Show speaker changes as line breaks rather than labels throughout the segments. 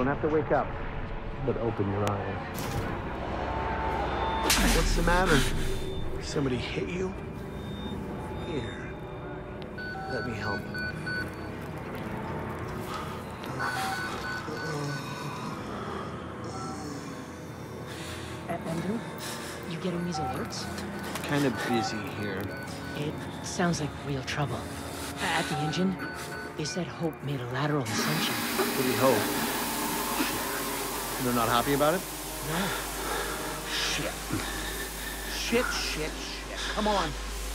don't have to wake up, but open your eyes. What's the matter? Somebody hit you? Here, let me help.
Ender, you getting these alerts?
Kind of busy here.
It sounds like real trouble. At the engine, they said Hope made a lateral ascension.
What do you hope? They're not happy about it?
No.
Shit. Shit. Come on.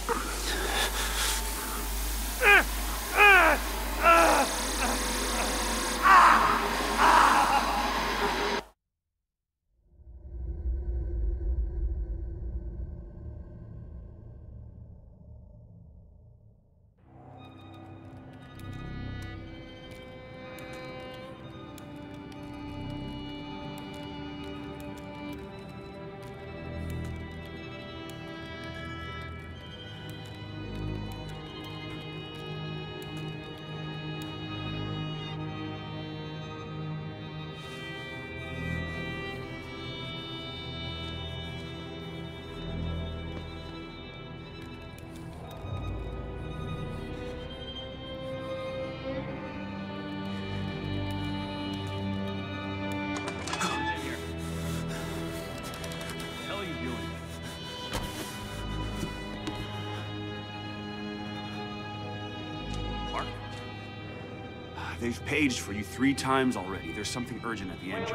They've paged for you 3 times already. There's something urgent at the engine.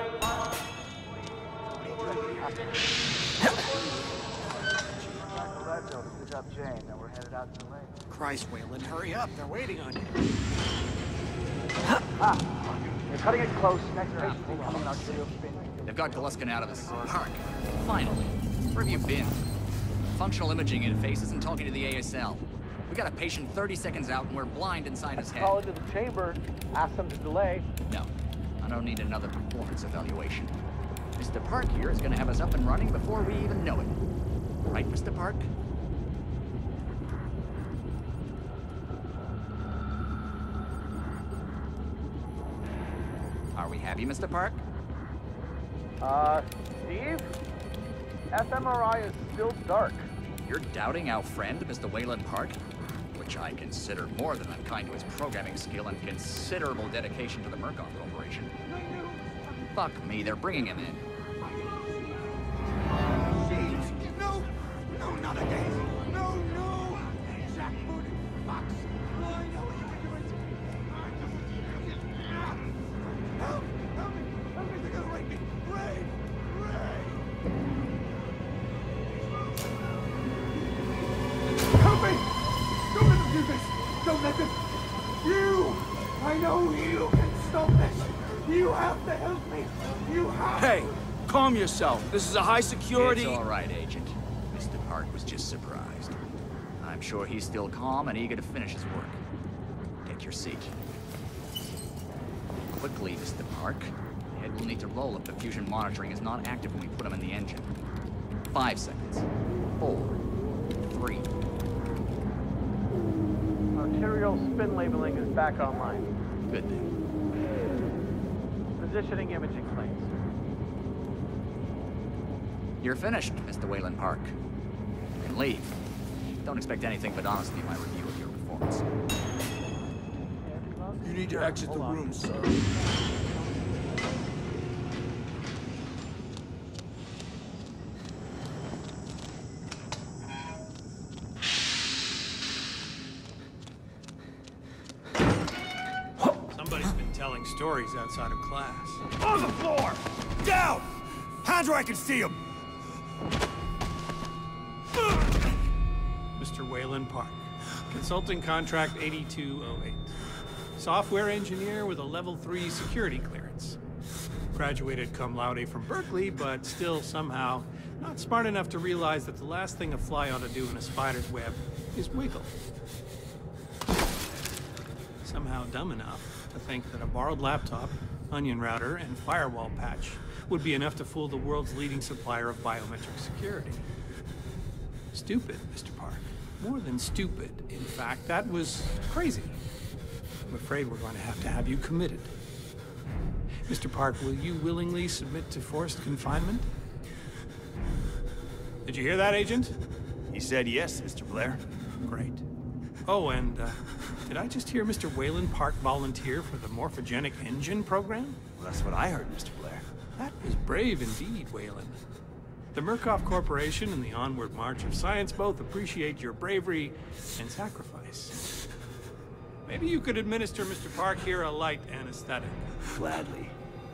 Christ, Wayland, hurry up. They're waiting on you.
They're cutting it close. Next station coming out to spin.
They've got Gluskin out of this. Park. Finally. Where have you been? Functional imaging interface isn't talking to the ASL. We got a patient 30 seconds out and we're blind inside his head.
Call into the chamber. Ask them to delay.
No. I don't need another performance evaluation. Mr. Park here is going to have us up and running before we even know it. Right, Mr. Park? Are we happy, Mr. Park?
Steve? fMRI is still dark.
You're doubting our friend, Mr. Wayland Park? Which I consider more than unkind to his programming skill and considerable dedication to the Murkoff Corporation. Fuck me, they're bringing him in.
No, not again. No. Jackboot, Fox. I know what you can do it. Help me, they're gonna rape me. Ray. Help me! Don't let them do this! Don't let them! I know you can stop this! You have to help me! You have
Hey, calm yourself. This is a high security...
It's all right, Agent. Mr. Park was just surprised. I'm sure he's still calm and eager to finish his work. Take your seat. Quickly, Mr. Park. The head will need to roll if the fusion monitoring is not active when we put him in the engine. 5 seconds. 4, 3.
Arterial spin labeling is back online.
Good thing.
Positioning imaging claims.
You're finished, Mr. Wayland Park. You can leave. Don't expect anything but honesty in my review of your performance.
You need to exit the room, sir.
Somebody's been telling stories outside of class.
On the floor! Down! Hands where I can see them!
Mr. Wayland Park, Consulting Contract 8208. Software engineer with a level 3 security clearance. Graduated cum laude from Berkeley, but still somehow not smart enough to realize that the last thing a fly ought to do in a spider's web is wiggle. Somehow dumb enough to think that a borrowed laptop, onion router, and firewall patch would be enough to fool the world's leading supplier of biometric security. Stupid, Mr. Park. More than stupid, in fact. That was crazy. I'm afraid we're going to have you committed. Mr. Park, will you willingly submit to forced confinement? Did you hear that, Agent?
He said yes, Mr. Blair.
Great. Oh, and did I just hear Mr. Wayland Park volunteer for the morphogenic engine program?
Well, that's what I heard, Mr. Blair.
That was brave indeed, Wayland. The Murkoff Corporation and the Onward March of Science both appreciate your bravery and sacrifice. Maybe you could administer Mr. Park here a light anesthetic.
Gladly.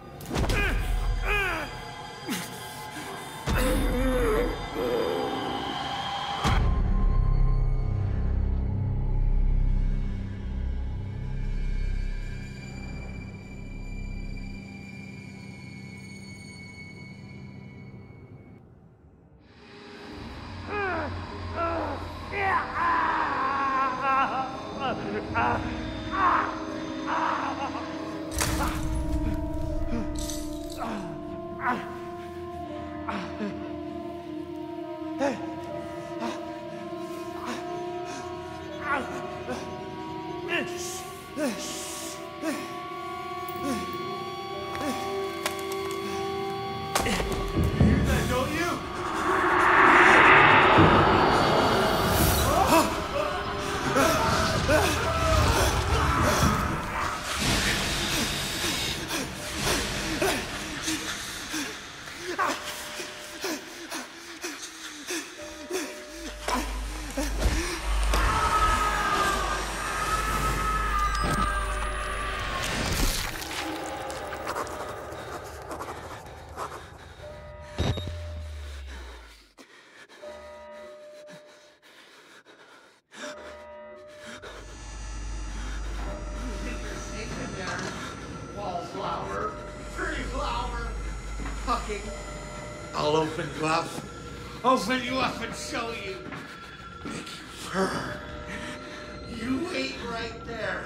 Wallflower, tree flower, fucking. I'll open glove, open you up and show you. Make you purr. You wait right there.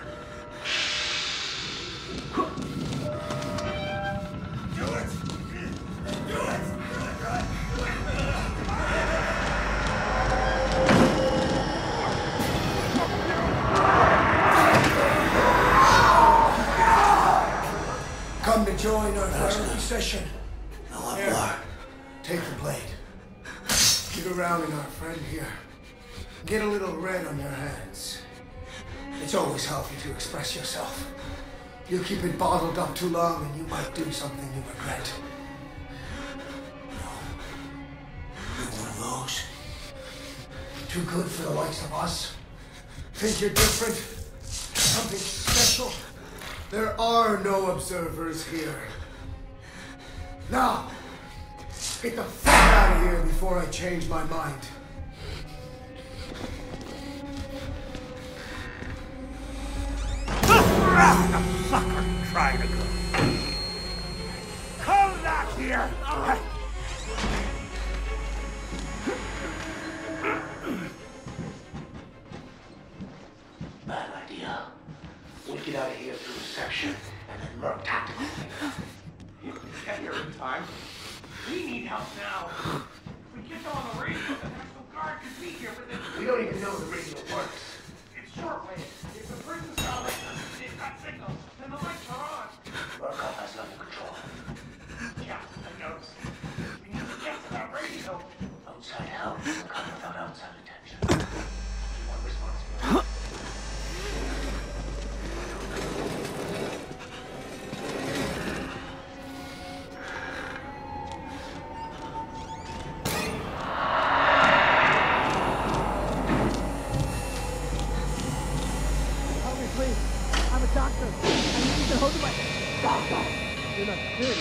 Do it! Do it!
Come to join our therapy session.
Here,
Take the blade. Get around in our friend here. Get a little red on your hands. It's always healthy to express yourself. You keep it bottled up too long and you might do something you regret. No. You're one of those. Too good for the likes of us. Think you're different? Something special? There are no observers here. Now, get the fuck out of here before I change my mind.
fucker trying to go. Come back here! Bad idea. We'll get out of here through a section and then Merc tactical. You can get here in time. We need help now. If we get them on the radio, the National Guard could be here within... We don't even know the radio works. It's shortwave. If the prison's got they've got signals, then the lights are on. Murkoff has level control. Yeah, I noticed. We need to get to that radio. Outside help doesn't come without outside attention. You want responsibility.
Help me, please. I'm a doctor. I need you to hold my... Doctor! You're not sick.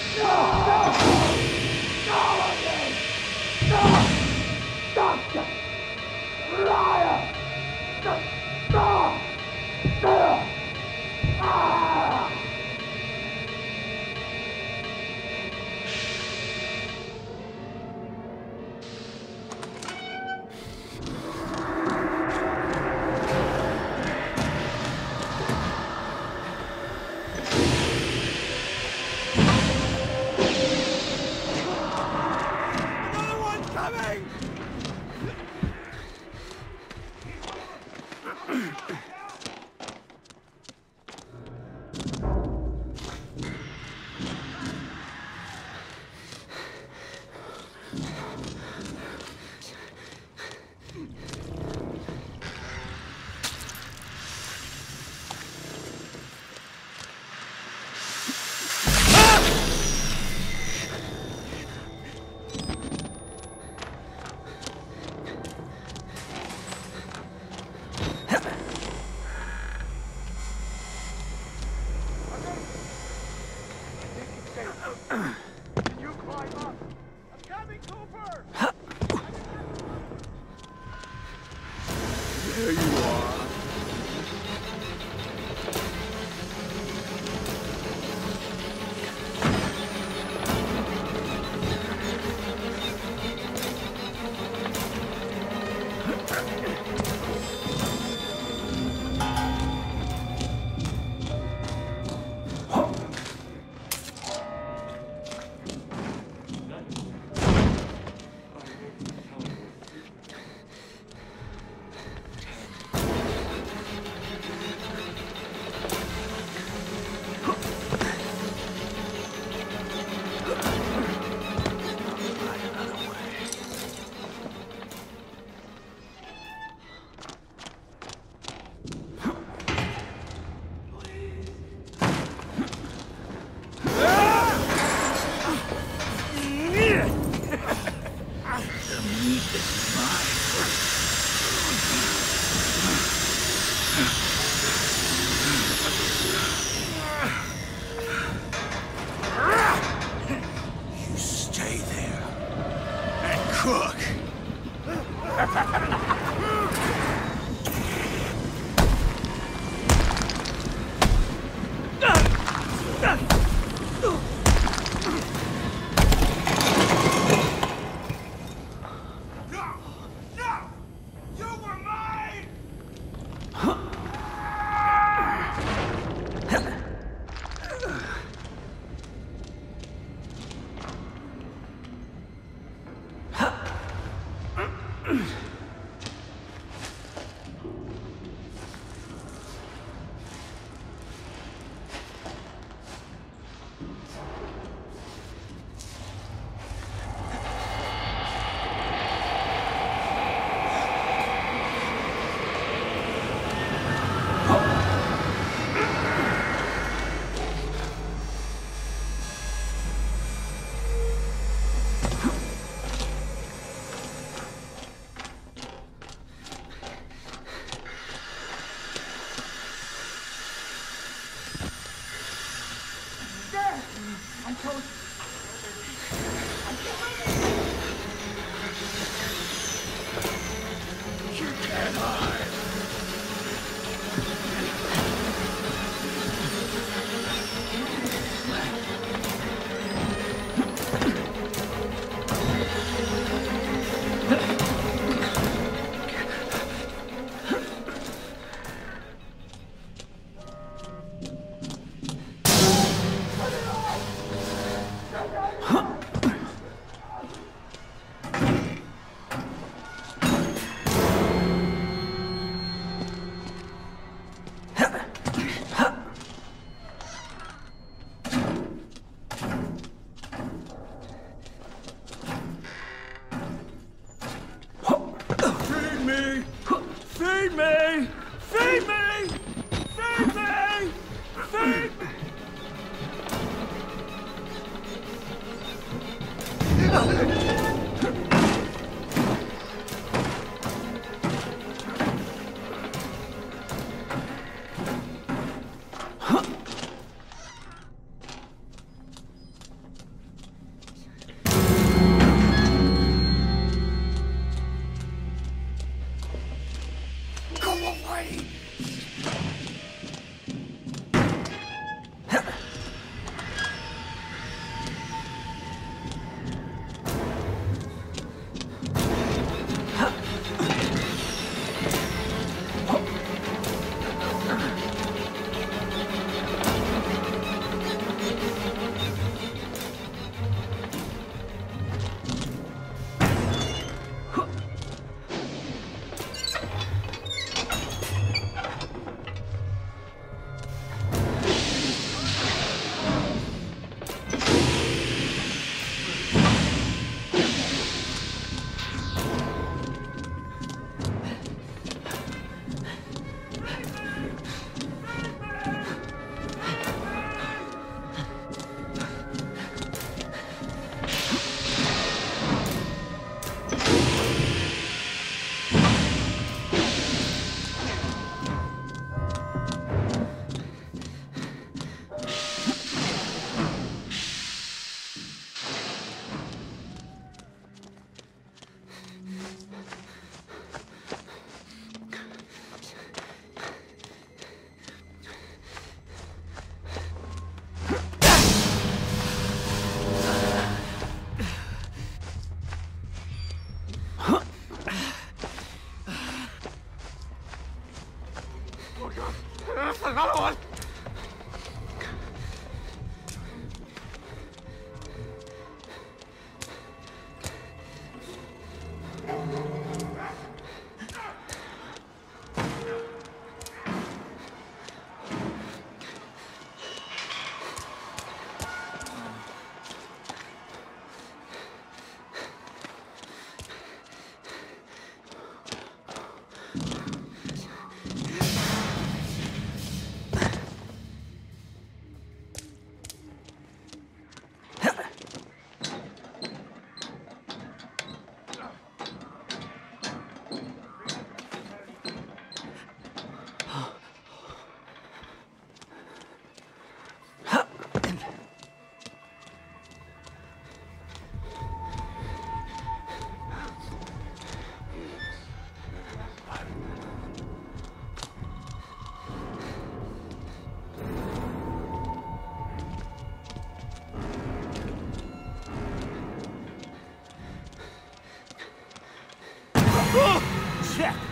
Shit!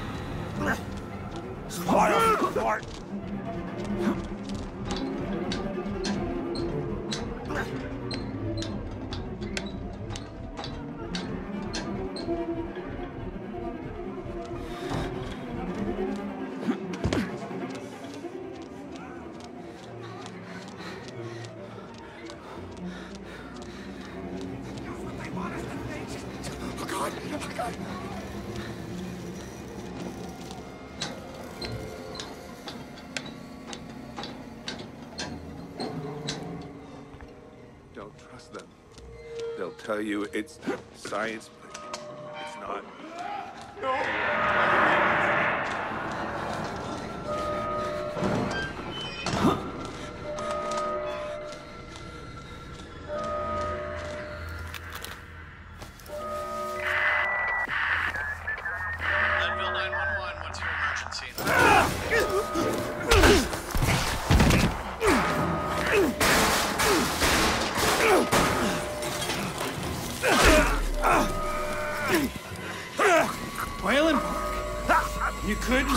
Fly off the fart!
Don't trust them. They'll tell you it's science, but it's not.
Leadville 911, what's your emergency?
Wayland Park. You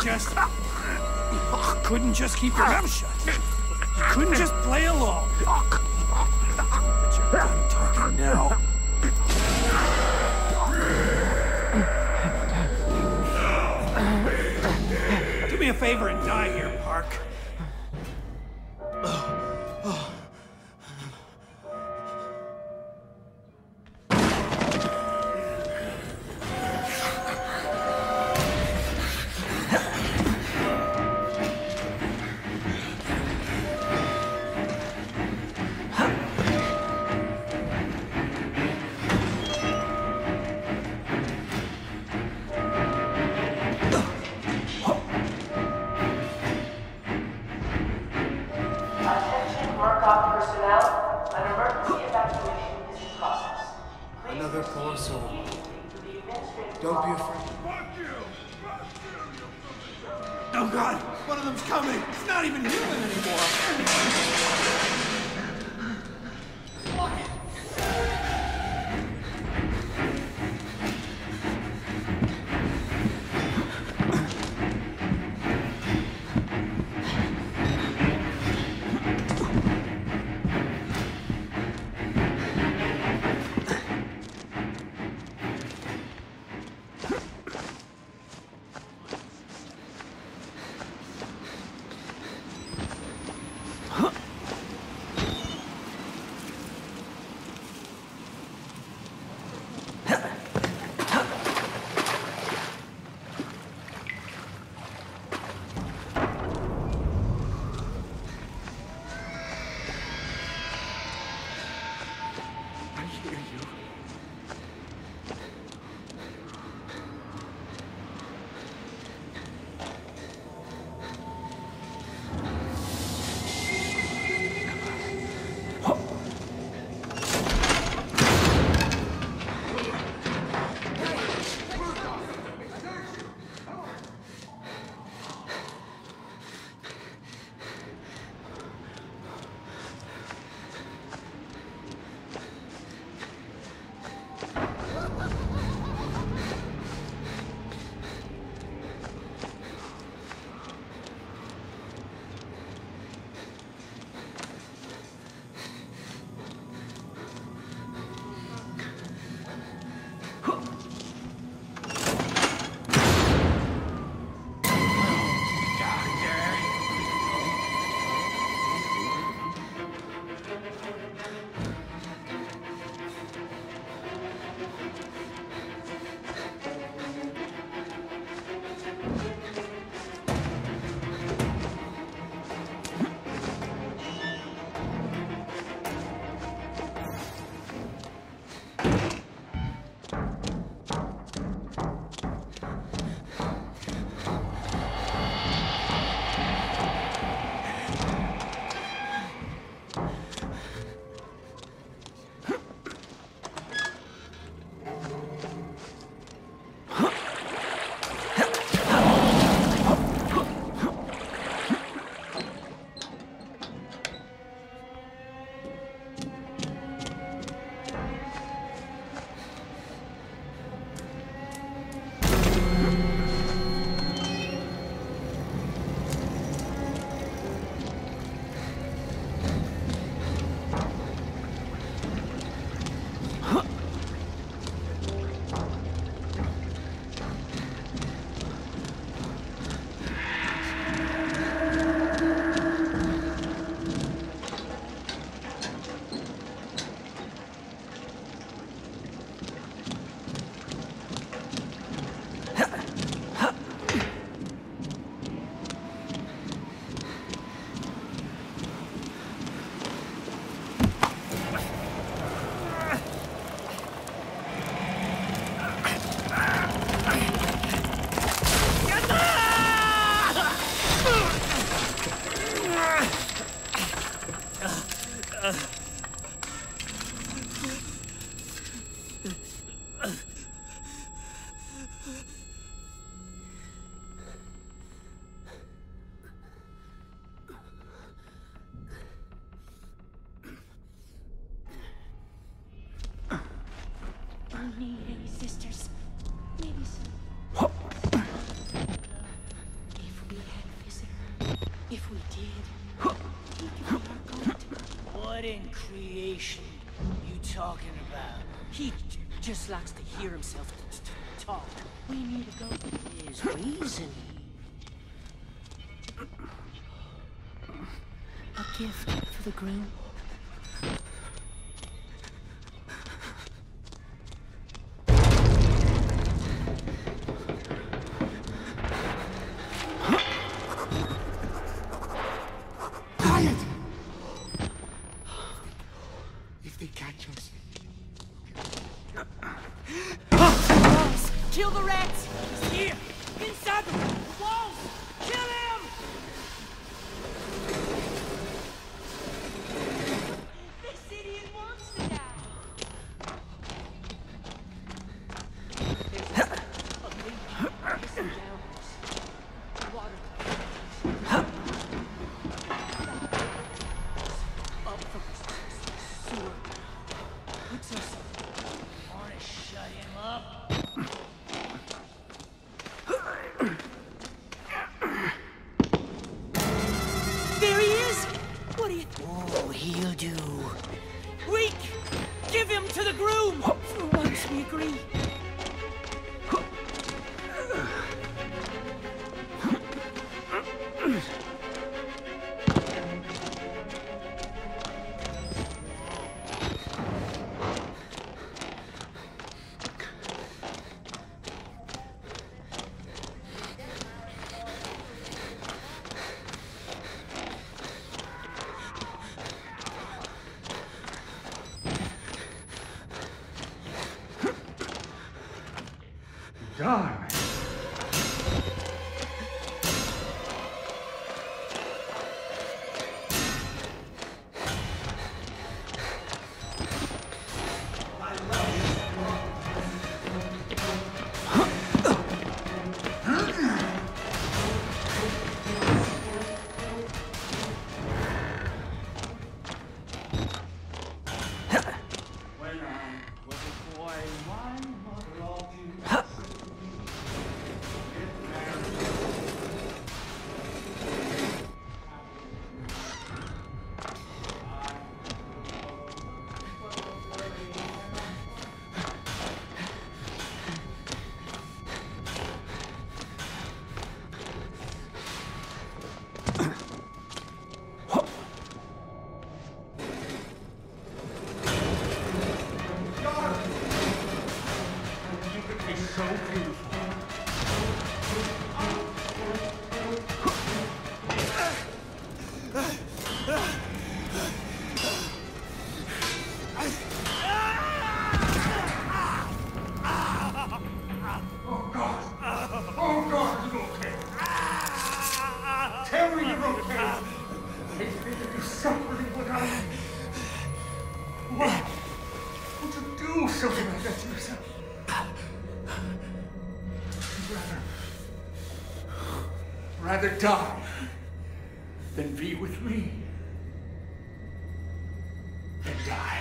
couldn't just keep your mouth shut. You couldn't just play along. But you're done talking now. Do me a favor and die here, Park.
Another poor soul. Don't be afraid.
Oh God, one of them's coming. It's not even human anymore.
we need any sisters. Maybe some. If we had a visitor, if we did, think if we are going to.
What in creation you talking about?
He just likes to hear himself talk. We need to go.
His reason.
A gift for the groom.
Quiet! If they catch us.
Kill the rats! He's here! Inside the walls! Kill him!
This idiot wants to die. There's a leak pissing downwards. The water. Up from the sewer. Puts us.
Wanna shut him up?
There he is! What do you...
Oh, he'll do. Reek! Give him to the groom!
For once we agree.
Darling. Tell me you're okay. It's making you suffering without me. Why would you do something like that to yourself? Rather die than be with me. Then die.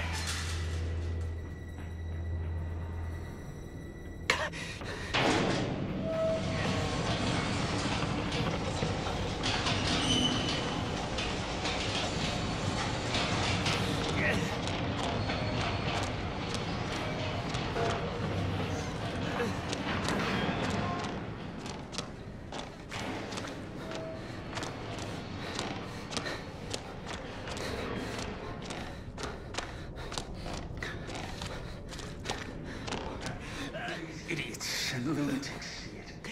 Idiots and lunatics see it.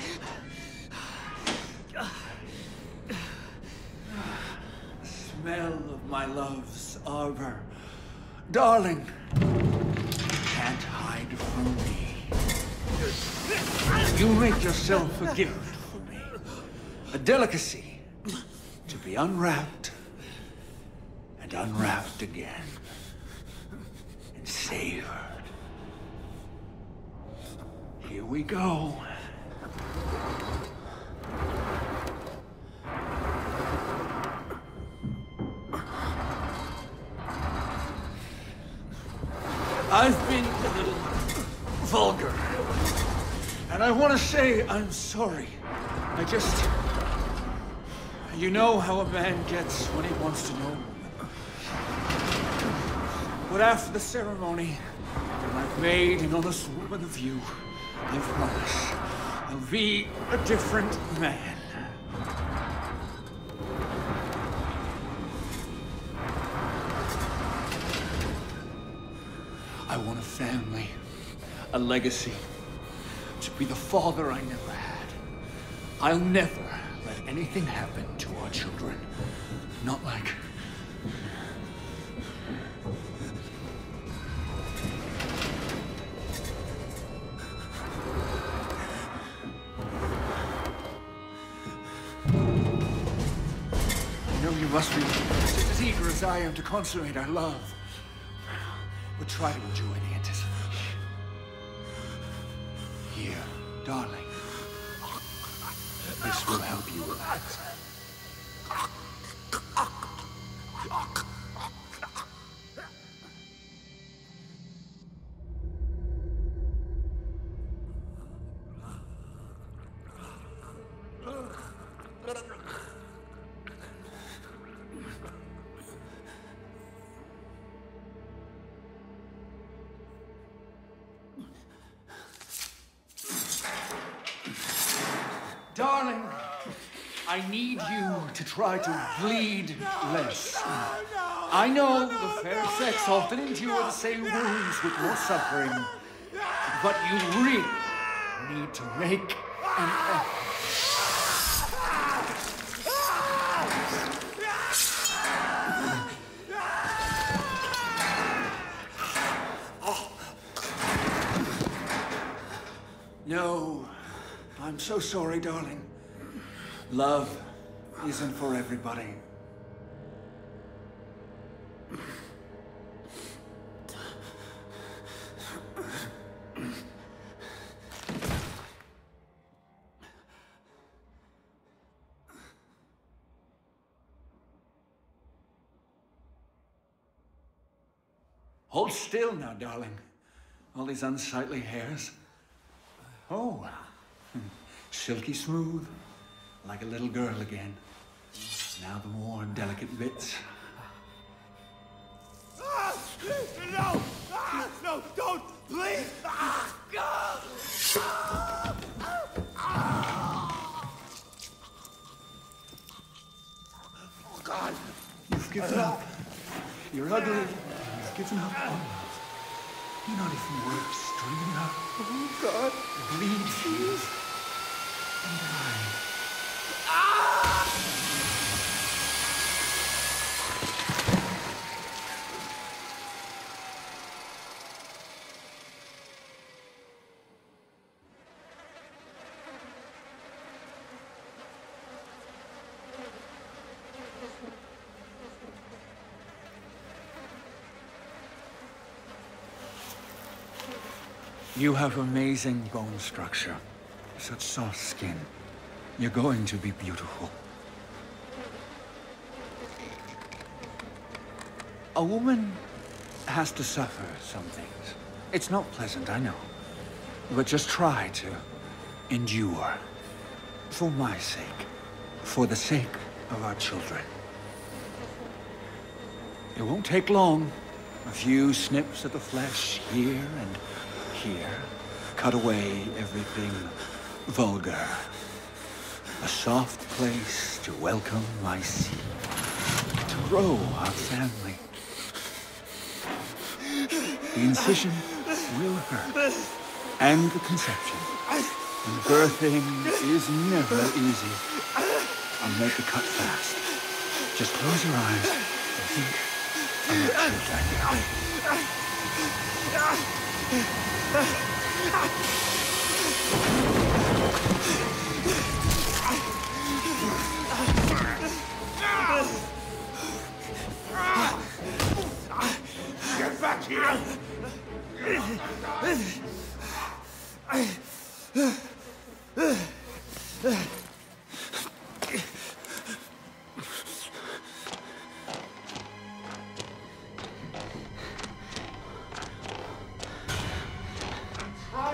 The smell of my love's arbor. Darling, can't hide from me. You make yourself a gift for me. A delicacy to be unwrapped and unwrapped again and savored. Here we go. I've been a little
vulgar. And I want to say I'm sorry. I just... You know how a man gets when he wants to know. But after the ceremony, when I've made an honest woman of you, I promise I'll be a different man. I want a family, a legacy, to be the father I never had. I'll never let anything happen to our children. Not like... I know you must be just as eager as I am to consummate our love. But try to enjoy the anticipation. Here, darling. This will help you relax. Darling, I need you to try to bleed less. I know the fair sex often endure the same wounds with more suffering, but you really need to make an effort. No, I'm so sorry, darling. Love isn't for everybody. Hold still now, darling. All these unsightly hairs. Oh, silky smooth, like a little girl again. Now the more delicate bits.
No! No, don't! Please!
Oh, God! You've given up. You're ugly. You've given up. You're not even worth stringing up.
Oh, God.
Bleed for you. And I. You have amazing bone structure, such soft skin. You're going to be beautiful. A woman has to suffer some things. It's not pleasant, I know. But just try to endure. For my sake. For the sake of our children. It won't take long. A few snips of the flesh here and here. Cut away everything vulgar. A soft place to welcome my seed. To grow our family. The incision will hurt. And the conception. And birthing is never easy. I'll make the cut fast. Just close your eyes and think of your children.
Get back here!
Try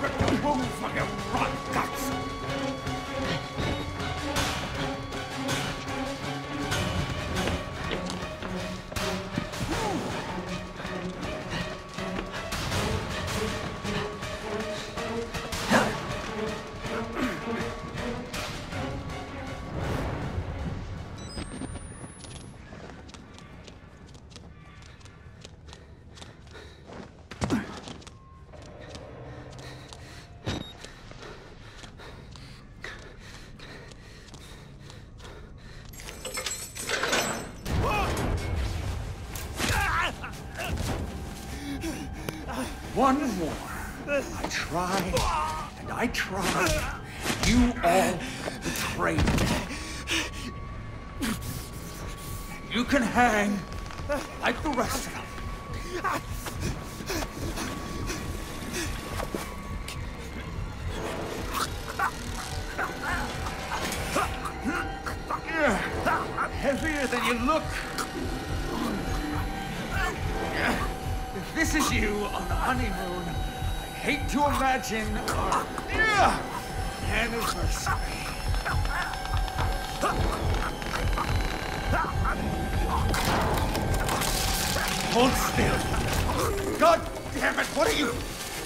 Move on your rotten guts!
One more. I tried, and I tried. You all betrayed me. You can hang like the rest of them. Heavier than you look. If this is you on the honeymoon, I hate to imagine our anniversary. Hold still. God damn it, what are you?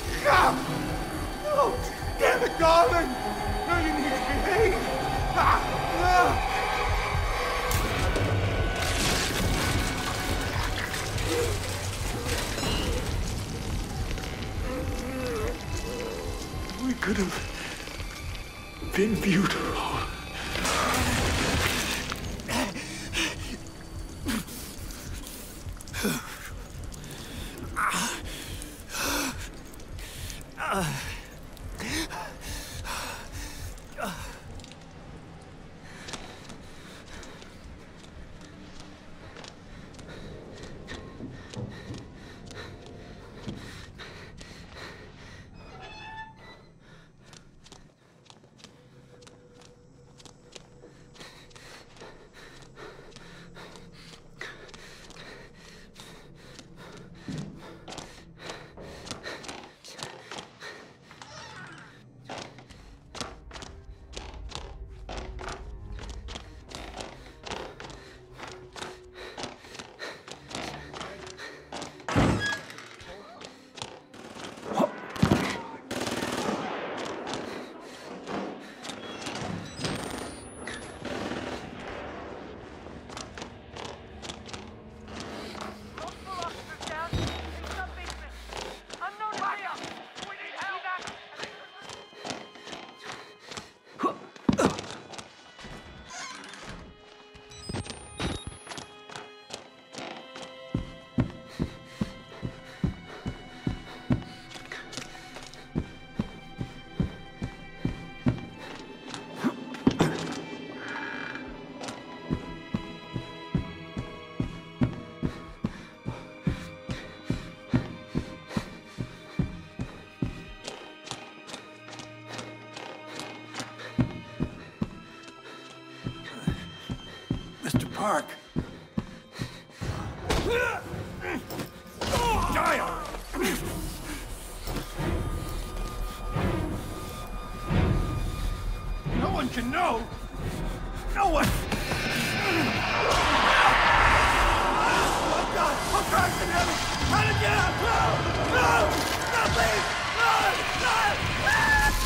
Oh, damn it, darling. No, you need to behave. We could have been beautiful. Mr. Park.
No one can know! No one! Oh God! I'm trying to get it! How to get out! No! No! No, please! No! No! Ah!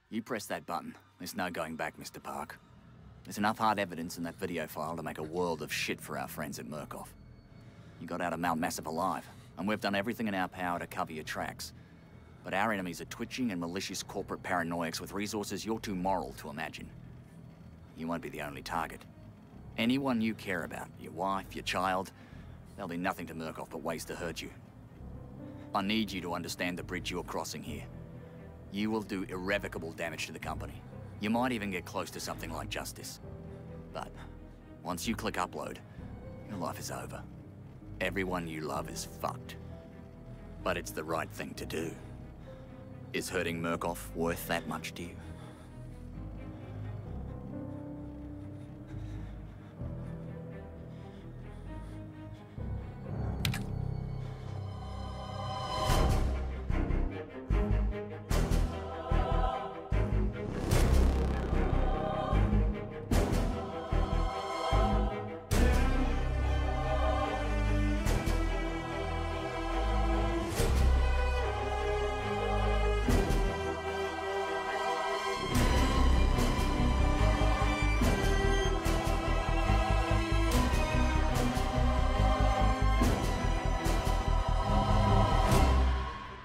You press that button, there's no going back, Mr. Park. There's enough hard evidence in that video file to make a world of shit for our friends at Murkoff. You got out of Mount Massive alive, and we've done everything in our power to cover your tracks. But our enemies are twitching and malicious corporate paranoics with resources you're too moral to imagine. You won't be the only target. Anyone you care about, your wife, your child, they'll be nothing to Murkoff but ways to hurt you. I need you to understand the bridge you're crossing here. You will do irrevocable damage to the company. You might even get close to something like justice. But once you click upload, your life is over. Everyone you love is fucked. But it's the right thing to do. Is hurting Murkoff worth that much to you?